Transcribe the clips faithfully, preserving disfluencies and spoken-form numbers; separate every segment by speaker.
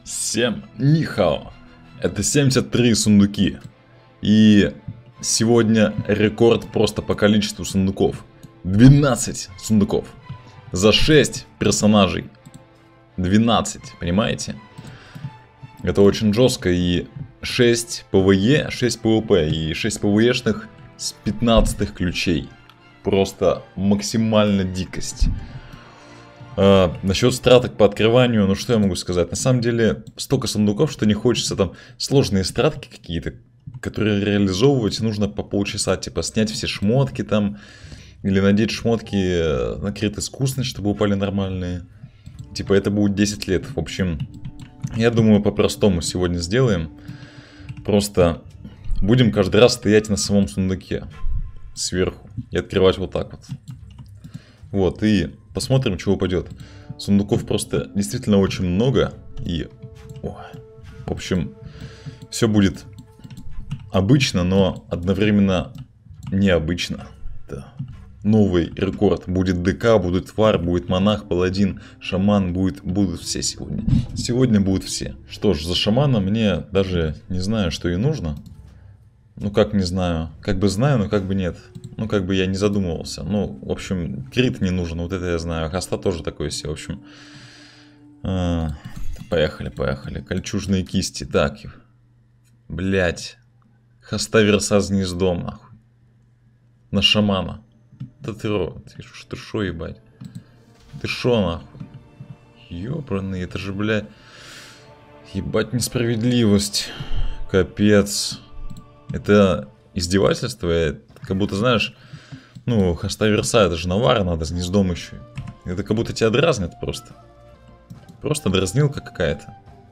Speaker 1: Всем нихао. Это семьдесят три сундуки. И сегодня рекорд просто по количеству сундуков. двенадцать сундуков. За шесть персонажей. двенадцать, понимаете? Это очень жестко. И шесть пэ вэ е, шесть пэ вэ пэ и шесть пэ вэ ешных с пятнадцати ключей. Просто максимально дикость. А, насчет страток по открыванию, ну что я могу сказать? На самом деле, столько сундуков, что не хочется там сложные стратки какие-то, которые реализовывать нужно по полчаса. Типа снять все шмотки там, или надеть шмотки на крит искусность, чтобы упали нормальные. Типа это будет десять лет. В общем, я думаю, по-простому сегодня сделаем. Просто будем каждый раз стоять на самом сундуке сверху и открывать вот так вот. Вот, и посмотрим, что упадет. Сундуков просто действительно очень много. И, о, в общем, все будет обычно, но одновременно необычно. Да. Новый рекорд. Будет ДК, будет Вар, будет Монах, Паладин, Шаман. Будет, будут все сегодня. Сегодня будут все. Что ж, за Шамана мне даже не знаю, что и нужно. Ну, как не знаю. Как бы знаю, но как бы нет. Ну, как бы я не задумывался. Ну, в общем, крит не нужен. Вот это я знаю. Хоста тоже такой себе, в общем. А, поехали, поехали. Кольчужные кисти. Так. Блять. Хоста верса с гнездом, нахуй. На шамана. Да ты, ты, ты шо, ебать? Ты шо, нахуй? Ёбраный, это же, блядь. Ебать несправедливость. Капец. Это издевательство, как будто, знаешь, ну, хоста верса, это же навара надо с гнездом еще. Это как будто тебя дразнят просто. Просто дразнилка какая-то.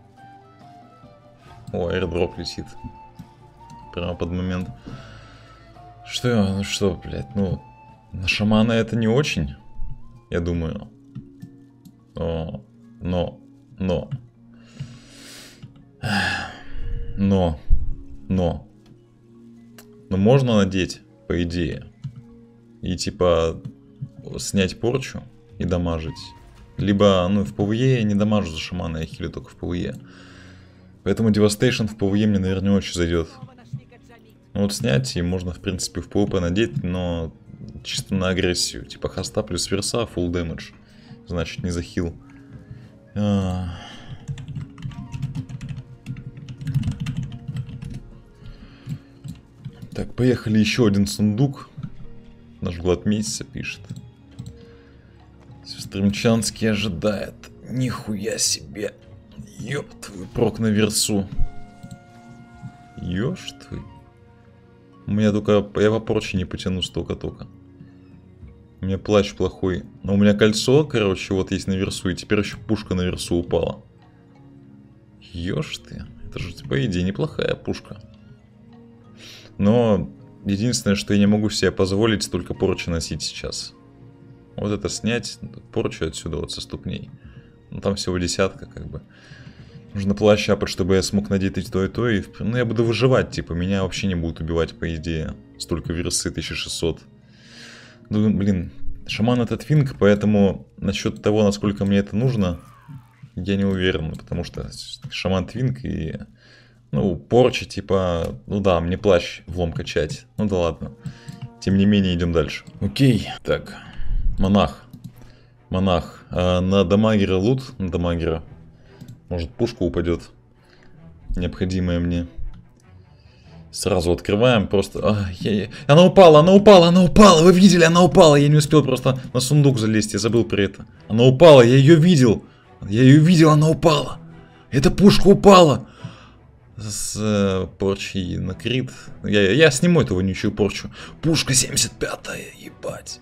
Speaker 1: О, аирдроп летит. Прямо под момент. Что, ну что, блядь, ну, на шамана это не очень, я думаю. Но, но, но. Но, но. Но можно надеть, по идее, и типа снять порчу и дамажить. Либо, ну, в пэ вэ е я не дамажу за шамана, я хилю только в пэ вэ е. Поэтому Devastation в пэ вэ е мне, наверное, не очень зайдет. Ну вот снять, и можно, в принципе, в пэ вэ пэ надеть, но чисто на агрессию. Типа хоста плюс верса, full damage. Значит, не захил. А... Так, поехали, еще один сундук. Наш Влад Месяца пишет. Сестрымчанский ожидает. Нихуя себе. Ёб твой прок на версу. Ёж твой. У меня только... Я по порче не потяну столько-только. У меня плащ плохой. Но у меня кольцо, короче, вот есть на версу. И теперь еще пушка на версу упала. Ёж ты. Это же, по идее, неплохая пушка. Но единственное, что я не могу себе позволить, только порчу носить сейчас. Вот это снять, порчу отсюда вот со ступней. Ну там всего десятка как бы. Нужно плащ апать, чтобы я смог надеть и то, и то. И, ну я буду выживать, типа, меня вообще не будут убивать, по идее. Столько версы, тысяча шестьсот. Ну, блин, шаман это твинк, поэтому насчет того, насколько мне это нужно, я не уверен. Потому что шаман твинк и... Ну, порча, типа, ну да, мне плащ влом качать. Ну да ладно. Тем не менее, идем дальше. Окей. Так, монах. Монах. А на дамагера лут, на дамагера. Может, пушка упадет. Необходимая мне. Сразу открываем, просто... А, я, я... Она упала, она упала, она упала! Вы видели, она упала! Я не успел просто на сундук залезть, я забыл про это. Она упала, я ее видел! Я ее видел, она упала! Эта пушка упала! С э, порчей на крит. Я, я сниму эту вонючую порчу. Пушка семьдесят пятая, ебать.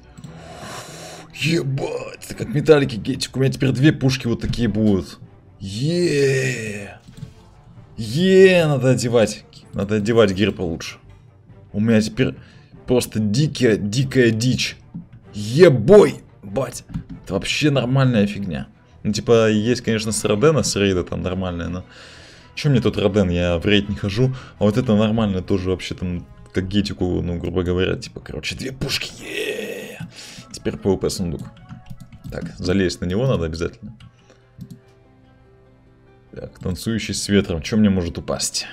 Speaker 1: Ебать. Это как металлики гетик. У меня теперь две пушки вот такие будут. Еее. Еее, надо одевать. Надо одевать гир получше. У меня теперь просто дикая, дикая дичь. Ебой, бать. Это вообще нормальная фигня. Ну, типа, есть, конечно, с Родена, с рейда там нормальная, но... Че мне тут Роден, я в рейд не хожу, а вот это нормально тоже вообще там, как гетику, ну, грубо говоря, типа, короче, две пушки, е-е-е. Теперь пэ вэ пэ сундук. Так, залезть на него надо обязательно. Так, танцующий с ветром. Что мне может упасть?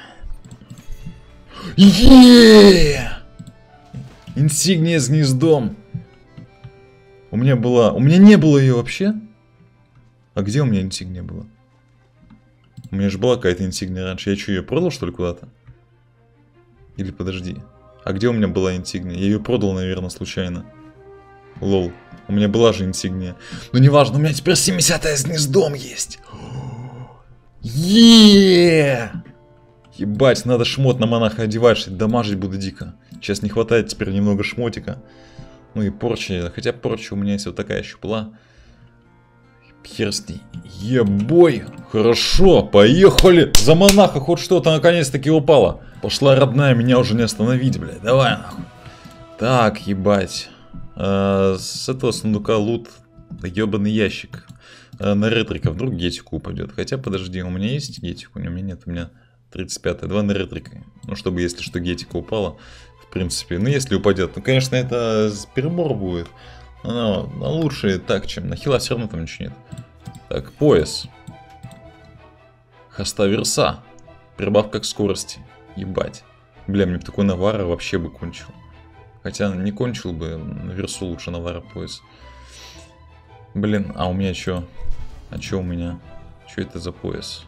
Speaker 1: Еее! Инсигния с гнездом. У меня была... У меня не было ее вообще. А где у меня инсигния была? У меня же была какая-то инсигния раньше. Я что, ее продал, что ли, куда-то? Или подожди. А где у меня была инсигния? Я ее продал, наверное, случайно. Лол. У меня была же инсигния. Но неважно, у меня теперь семидесятая с гнездом есть. Еее! Ебать, надо шмот на монаха одевать, что дамажить буду дико. Сейчас не хватает теперь немного шмотика. Ну и порчи. Хотя порча у меня есть вот такая еще была. Хер с ней. Ебой. Хорошо, поехали. За монаха хоть что-то наконец-таки упало. Пошла родная, меня уже не остановить, блядь. Давай нахуй. Так, ебать. А, с этого сундука лут. Ебаный ящик. А, на ретрика вдруг гетику упадет. Хотя, подожди, у меня есть гетику? У меня нет, у меня тридцать пятая. Два на ретрика. Ну, чтобы, если что, гетика упала. В принципе, ну, если упадет. Ну, конечно, это перебор будет. Но, но лучше так, чем на хила, все равно там ничего нет. Так, пояс. Хоста верса. Прибавка к скорости. Ебать. Бля, мне бы такой навара вообще бы кончил. Хотя не кончил бы, на версу лучше навара пояс. Блин, а у меня что? А что у меня? Что это за пояс?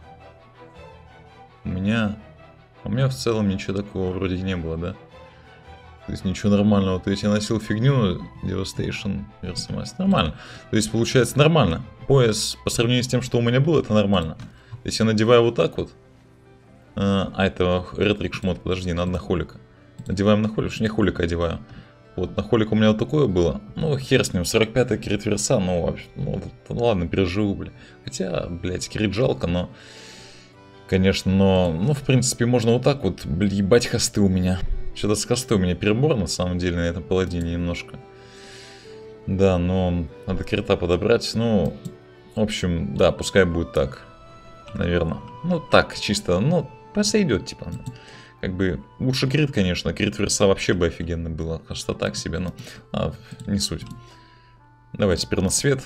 Speaker 1: У меня... У меня в целом ничего такого вроде не было, да? То есть ничего нормального. То есть я носил фигню Devastation Versa. Нормально. То есть получается нормально. Пояс по сравнению с тем, что у меня было, это нормально. То есть я надеваю вот так вот. А, а это ретрик шмот, подожди, надо на холика. Надеваем на холик, что не холика одеваю. Вот на холик у меня вот такое было. Ну хер с ним, сорок пятая крит верса, ну вообще, ну ладно, переживу, бля. Хотя, блядь, крит жалко, но... Конечно, но, ну в принципе можно вот так вот, блядь, ебать хосты у меня. Что-то с хосты у меня перебор на самом деле на этом паладине немножко. Да, но надо крита подобрать, ну, в общем, да, пускай будет так, наверное. Ну так, чисто, ну, посойдет, типа. Как бы, лучше крит, конечно, крит верса вообще бы офигенно было, что так себе, но а, не суть. Давай теперь на свет.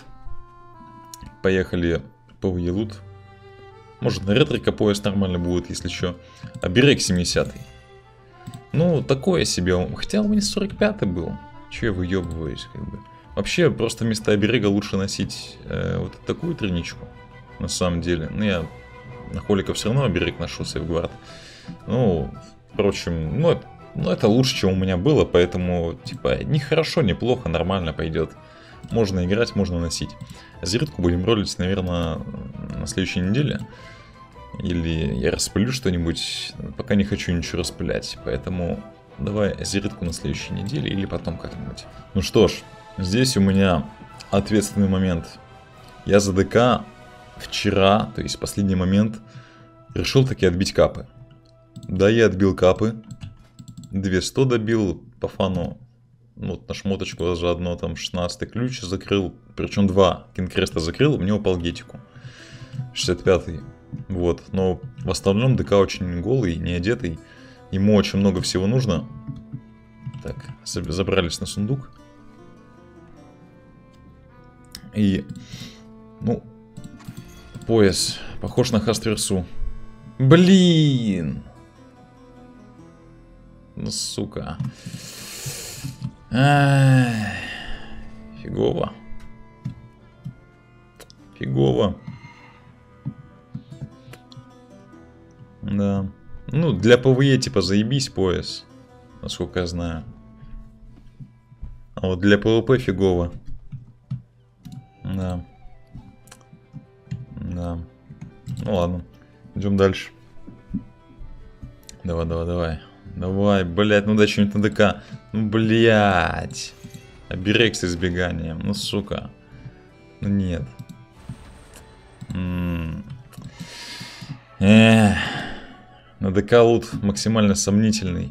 Speaker 1: Поехали по лут. Может на ретрика пояс нормально будет, если что. А берег семидесятый. Ну, такое себе. Хотя у меня сорок пятый был. Че я выебываюсь, как бы. Вообще, просто вместо оберега лучше носить э, вот такую тройничку. На самом деле. Ну, я на холиков все равно оберег ношу, сейфгвард. Ну, впрочем, ну, ну, это лучше, чем у меня было. Поэтому, типа, не хорошо, не плохо, нормально пойдет. Можно играть, можно носить. Зиритку будем ролить, наверное, на следующей неделе. Или я распылю что-нибудь. Пока не хочу ничего распылять. Поэтому давай зиритку на следующей неделе или потом как-нибудь. Ну что ж, здесь у меня ответственный момент. Я за ДК вчера, то есть последний момент, решил таки отбить капы. Да, я отбил капы. двести добил по фану. Вот на шмоточку заодно там шестнадцатый ключ закрыл. Причем два кинкреста закрыл, мне упал гетику. шестьдесят пятый. Вот. Но в остальном ДК очень голый, не одетый. Ему очень много всего нужно. Так, забрались на сундук. И, ну, пояс. Похож на хастверсу. Блин! Ну, сука. Ай, фигово. Фигово. Да. Ну, для ПВЕ типа заебись пояс. Насколько я знаю. А вот для ПВП фигово. Да. Да. Ну ладно. Идем дальше. Давай, давай, давай. Давай, блядь, ну дай что-нибудь на ДК. Ну, блядь. Оберег с избеганием. Ну, сука. Ну, нет. М-м. Эх. На ДК лут максимально сомнительный.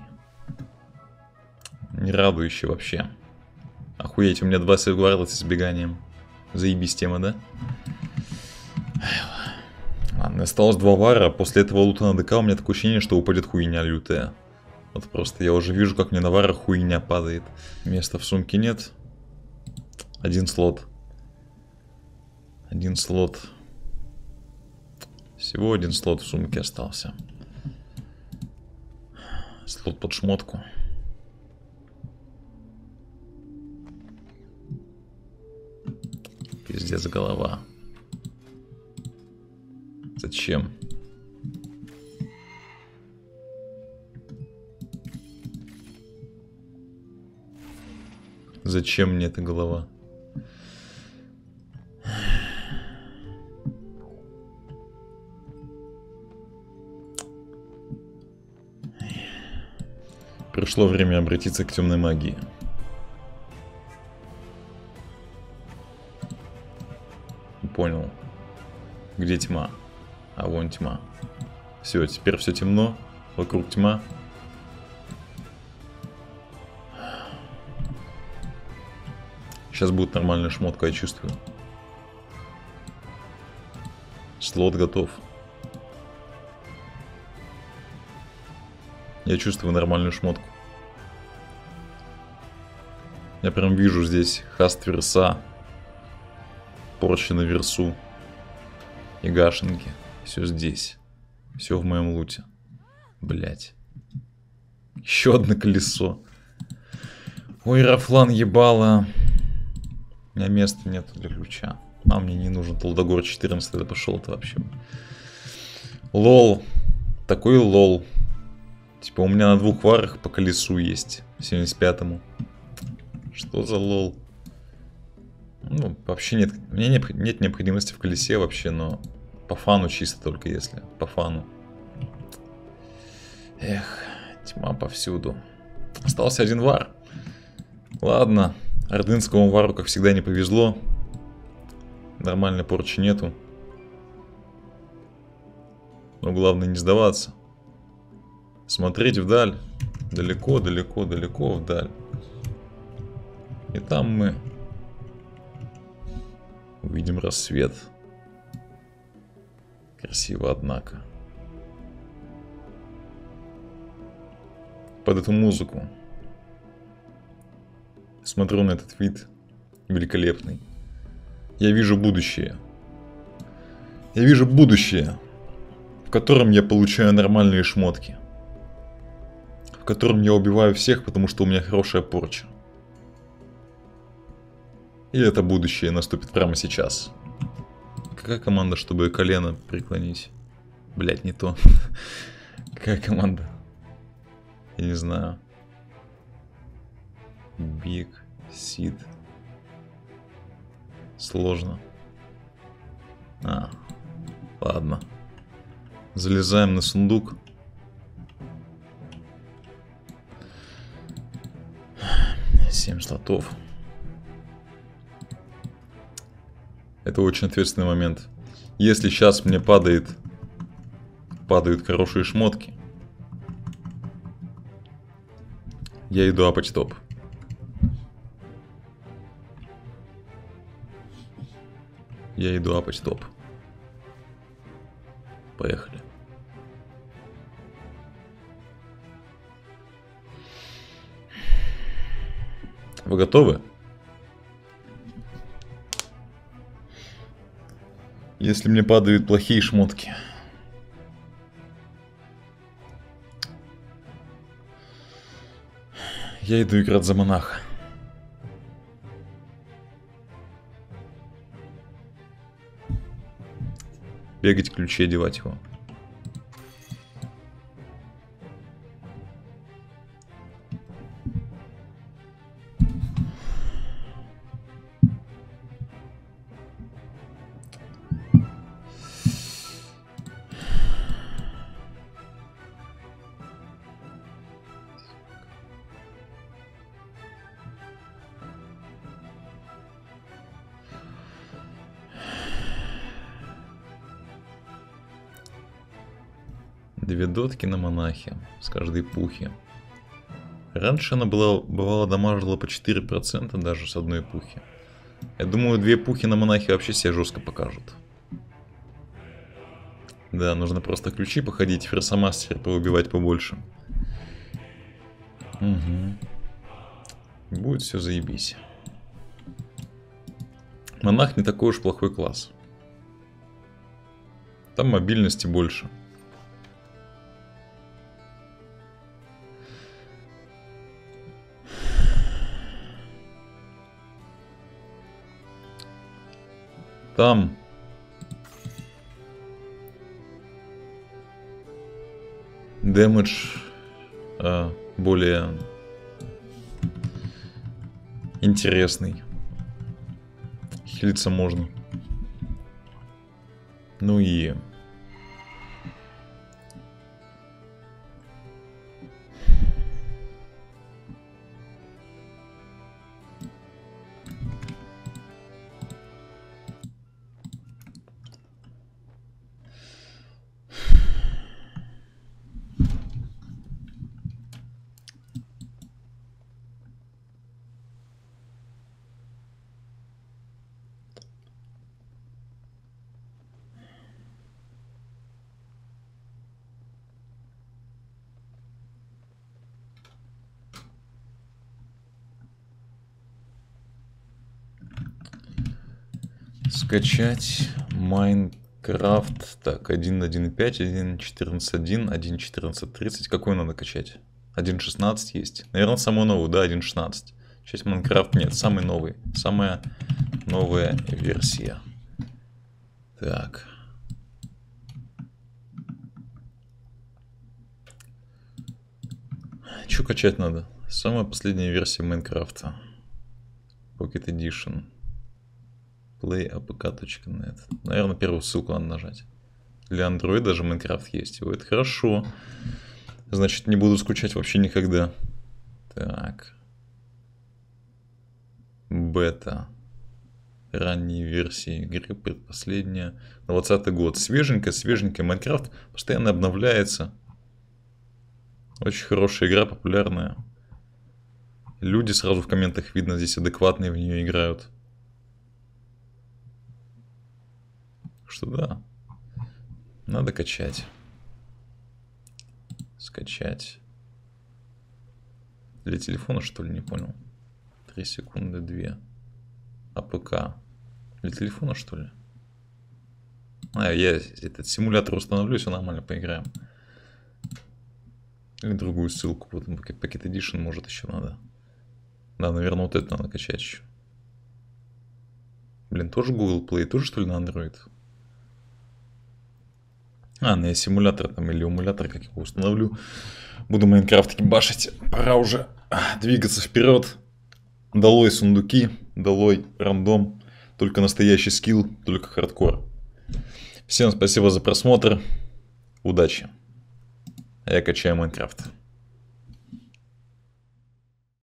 Speaker 1: Не радующий вообще. Охуеть, у меня два сейфгварда с избеганием. Заебись тема, да? Ладно, осталось два вара. После этого лута на ДК у меня такое ощущение, что упадет хуйня лютая. Вот просто я уже вижу, как мне на варах хуйня падает. Места в сумке нет. Один слот. Один слот. Все. Всего один слот в сумке остался. Слот под шмотку. Пиздец, голова. Зачем? Зачем мне эта голова? Пришло время обратиться к темной магии. Понял. Где тьма? А вон тьма. Все, теперь все темно. Вокруг тьма. Сейчас будет нормальная шмотка, я чувствую. Слот готов. Я чувствую нормальную шмотку. Я прям вижу здесь хаст верса, порчи на версу и гашенки. Все здесь. Все в моем луте. Блять. Еще одно колесо. Ой, Рафлан ебало. У меня места нет для ключа. А мне не нужен Толдогор четырнадцать, да пошел-то вообще. Лол. Такой лол. Типа у меня на двух варах по колесу есть. семьдесят пятому. Что за лол? Ну, вообще нет. У меня нет, нет необходимости в колесе вообще, но по фану чисто только если. По фану. Эх, тьма повсюду. Остался один вар. Ладно. Ордынскому вару, как всегда, не повезло. Нормальной порчи нету. Но главное не сдаваться. Смотреть вдаль. Далеко, далеко, далеко вдаль. И там мы увидим рассвет. Красиво, однако. Под эту музыку смотрю на этот вид великолепный. Я вижу будущее. Я вижу будущее, в котором я получаю нормальные шмотки. В котором я убиваю всех, потому что у меня хорошая порча. И это будущее наступит прямо сейчас. Какая команда, чтобы колено преклонить? Блять, не то. Какая команда? Я не знаю. Биг, Сид. Сложно. А, ладно. Залезаем на сундук. Семь слотов. Это очень ответственный момент. Если сейчас мне падает, падают хорошие шмотки, я иду апать топ. Я иду апать топ. Поехали. Вы готовы? Если мне падают плохие шмотки. Я иду играть за монаха. Бегать, ключи, одевать его. Две дотки на монахе с каждой пухи. Раньше она была, бывало дамажила по четыре процента даже с одной пухи. Я думаю, две пухи на монахе вообще себя жестко покажут. Да, нужно просто ключи походить, ферсомастер поубивать побольше. Угу. Будет все заебись. Монах не такой уж плохой класс. Там мобильности больше. Там дэмэдж э, более интересный. Хилиться можно. Ну и... Скачать Майнкрафт. Так, один точка один точка пять, один точка четырнадцать точка один, один точка четырнадцать точка тридцать. Какой надо качать? один точка шестнадцать есть. Наверное, самый новый, да, один точка шестнадцать. Сейчас Майнкрафт нет, самый новый. Самая новая версия. Так. Что качать надо? Самая последняя версия Майнкрафта. Pocket Edition. плей эй пи кей точка нет. Наверное, первую ссылку надо нажать. Для Android даже Майнкрафт есть. О, это хорошо. Значит, не буду скучать вообще никогда. Так. Бета. Ранние версии игры, предпоследняя. двадцатый год. Свеженькая, свеженькая. Майнкрафт постоянно обновляется. Очень хорошая игра, популярная. Люди сразу в комментах видно, здесь адекватные в нее играют. Что да, надо качать. Скачать. Для телефона, что ли, не понял. три секунды, две. АПК. Для телефона, что ли? А, я этот симулятор установлю, все нормально, поиграем. Или другую ссылку. Вот Pocket Edition, может, еще надо. Да, наверное, вот это надо качать еще. Блин, тоже Google Play, тоже, что ли, на Android? А, ну я симулятор там или эмулятор, как его установлю. Буду Майнкрафт башить. Пора уже двигаться вперед. Долой сундуки, долой рандом. Только настоящий скилл, только хардкор. Всем спасибо за просмотр. Удачи. А я качаю Майнкрафт.